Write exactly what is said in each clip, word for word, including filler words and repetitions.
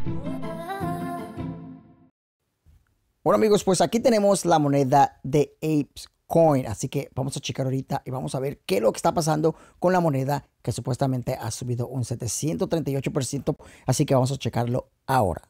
Bueno amigos, pues aquí tenemos la moneda de Apes Coin, así que vamos a checar ahorita y vamos a ver qué es lo que está pasando con la moneda que supuestamente ha subido un setecientos treinta y ocho por ciento, así que vamos a checarlo ahora.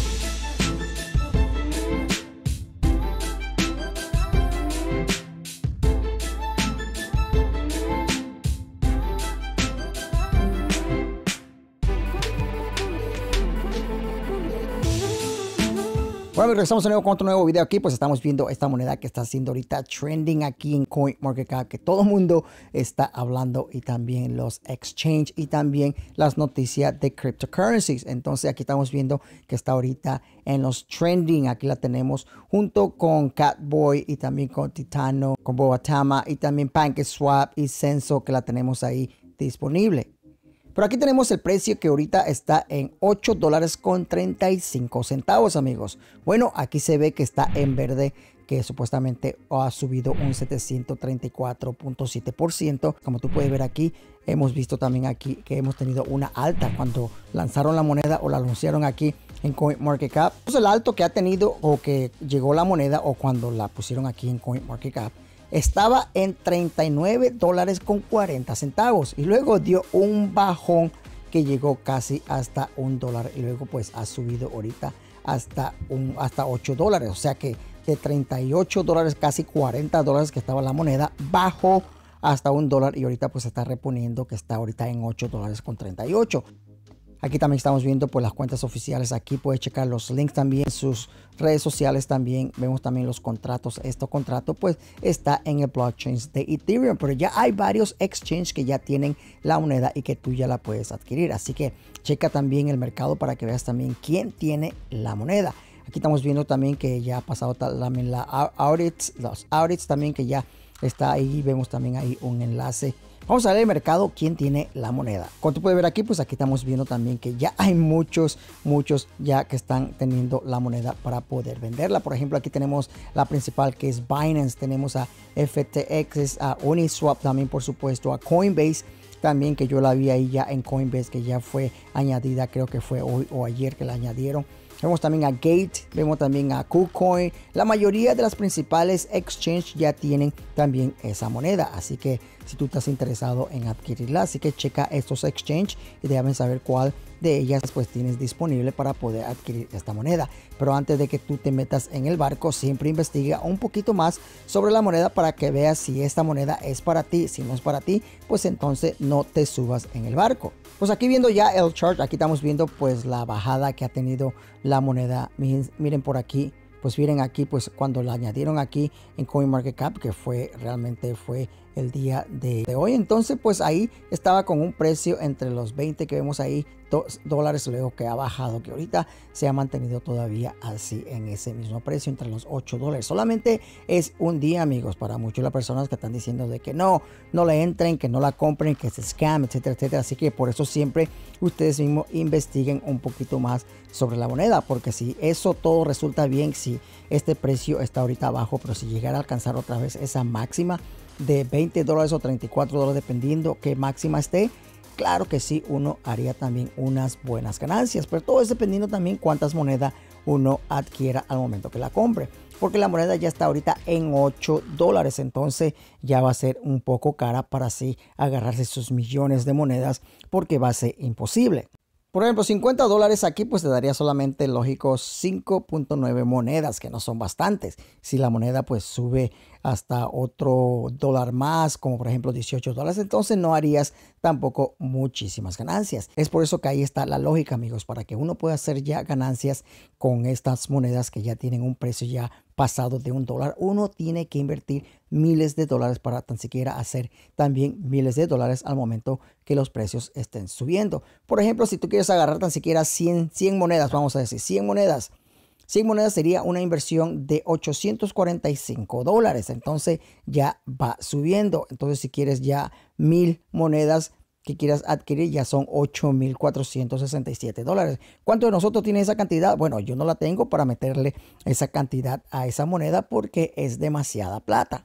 Bueno, regresamos de nuevo con otro nuevo video aquí. Pues estamos viendo esta moneda que está haciendo ahorita trending aquí en CoinMarketCap, que todo el mundo está hablando, y también los exchange y también las noticias de cryptocurrencies. Entonces aquí estamos viendo que está ahorita en los trending. Aquí la tenemos junto con Catboy y también con Titano, con Boatama y también PancakeSwap y Censo, que la tenemos ahí disponible. Pero aquí tenemos el precio que ahorita está en ocho dólares con treinta y cinco centavos, amigos. Bueno, aquí se ve que está en verde, que supuestamente ha subido un setecientos treinta y cuatro punto siete por ciento. Como tú puedes ver aquí, hemos visto también aquí que hemos tenido una alta cuando lanzaron la moneda o la anunciaron aquí en CoinMarketCap. Pues el alto que ha tenido o que llegó la moneda o cuando la pusieron aquí en CoinMarketCap estaba en treinta y nueve dólares con cuarenta centavos y luego dio un bajón que llegó casi hasta un dólar y luego pues ha subido ahorita hasta un hasta ocho dólares, o sea que de treinta y ocho dólares, casi cuarenta dólares que estaba la moneda, bajó hasta un dólar y ahorita pues se está reponiendo que está ahorita en ocho dólares con treinta y ocho. Aquí también estamos viendo pues las cuentas oficiales. Aquí puedes checar los links también, sus redes sociales también. Vemos también los contratos. Este contrato pues está en el blockchain de Ethereum, pero ya hay varios exchanges que ya tienen la moneda y que tú ya la puedes adquirir. Así que checa también el mercado para que veas también quién tiene la moneda. Aquí estamos viendo también que ya ha pasado también la audits, los audits también que ya está ahí. Vemos también ahí un enlace. Vamos a ver el mercado, quién tiene la moneda. Como tú puedes ver aquí, pues aquí estamos viendo también que ya hay muchos, muchos ya que están teniendo la moneda para poder venderla. Por ejemplo, aquí tenemos la principal que es Binance, tenemos a F T X, a Uniswap también, por supuesto, a Coinbase también, que yo la vi ahí ya en Coinbase, que ya fue añadida, creo que fue hoy o ayer que la añadieron. Vemos también a Gate, vemos también a KuCoin. La mayoría de las principales exchanges ya tienen también esa moneda. Así que si tú estás interesado en adquirirla, así que checa estos exchanges y déjame saber cuál de ellas pues tienes disponible para poder adquirir esta moneda. Pero antes de que tú te metas en el barco, siempre investiga un poquito más sobre la moneda para que veas si esta moneda es para ti. Si no es para ti, pues entonces no te subas en el barco. Pues aquí viendo ya el chart, aquí estamos viendo pues la bajada que ha tenido la moneda. Miren, miren por aquí, pues miren aquí pues cuando la añadieron aquí en CoinMarketCap, que fue realmente fue el día de, de hoy. Entonces pues ahí estaba con un precio entre los veinte que vemos ahí, dos dólares, luego que ha bajado, que ahorita se ha mantenido todavía así en ese mismo precio entre los ocho dólares. Solamente es un día, amigos, para muchas de las personas que están diciendo de que no, no le entren, que no la compren, que es scam, etcétera, etcétera. Así que por eso siempre ustedes mismos investiguen un poquito más sobre la moneda, porque si eso todo resulta bien, si este precio está ahorita abajo, pero si llegara a alcanzar otra vez esa máxima de veinte dólares o treinta y cuatro dólares, dependiendo qué máxima esté, claro que sí, uno haría también unas buenas ganancias, pero todo es dependiendo también cuántas monedas uno adquiera al momento que la compre, porque la moneda ya está ahorita en ocho dólares, entonces ya va a ser un poco cara para así agarrarse sus millones de monedas, porque va a ser imposible. Por ejemplo, cincuenta dólares aquí pues te daría solamente, lógico, cinco punto nueve monedas, que no son bastantes. Si la moneda pues sube hasta otro dólar más, como por ejemplo dieciocho dólares, entonces no harías tampoco muchísimas ganancias. Es por eso que ahí está la lógica, amigos, para que uno pueda hacer ya ganancias con estas monedas que ya tienen un precio ya pasado de un dólar. Uno tiene que invertir miles de dólares para tan siquiera hacer también miles de dólares al momento que los precios estén subiendo. Por ejemplo, si tú quieres agarrar tan siquiera cien, cien monedas, vamos a decir cien monedas, cien monedas sería una inversión de ochocientos cuarenta y cinco dólares. Entonces ya va subiendo. Entonces si quieres ya mil monedas que quieras adquirir, ya son ocho mil cuatrocientos sesenta y siete dólares. ¿Cuánto de nosotros tiene esa cantidad? Bueno, yo no la tengo para meterle esa cantidad a esa moneda porque es demasiada plata.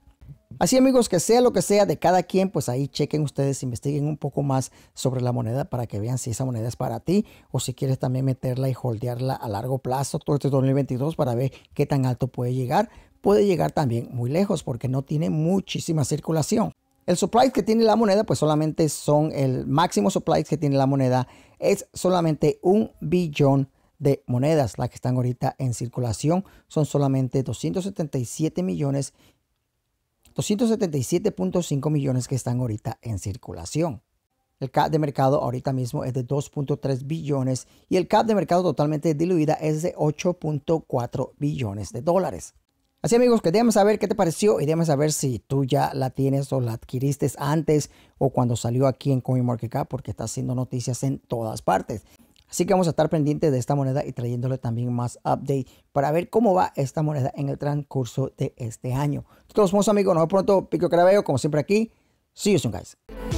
Así amigos, que sea lo que sea de cada quien, pues ahí chequen ustedes, investiguen un poco más sobre la moneda para que vean si esa moneda es para ti o si quieres también meterla y holdearla a largo plazo todo este dos mil veintidós para ver qué tan alto puede llegar. Puede llegar también muy lejos porque no tiene muchísima circulación. El supply que tiene la moneda pues solamente son el máximo supply que tiene la moneda es solamente un billón de monedas. Las que están ahorita en circulación son solamente doscientos setenta y siete millones doscientos setenta y siete punto cinco millones que están ahorita en circulación. El cap de mercado ahorita mismo es de dos punto tres billones y el cap de mercado totalmente diluida es de ocho punto cuatro billones de dólares. Así amigos, que déjame saber qué te pareció y déjame saber si tú ya la tienes o la adquiriste antes o cuando salió aquí en CoinMarketCap porque está haciendo noticias en todas partes. Así que vamos a estar pendientes de esta moneda y trayéndole también más update para ver cómo va esta moneda en el transcurso de este año. De todos modos amigos, nos vemos pronto, Pico Carabeo, como siempre aquí. See you soon guys.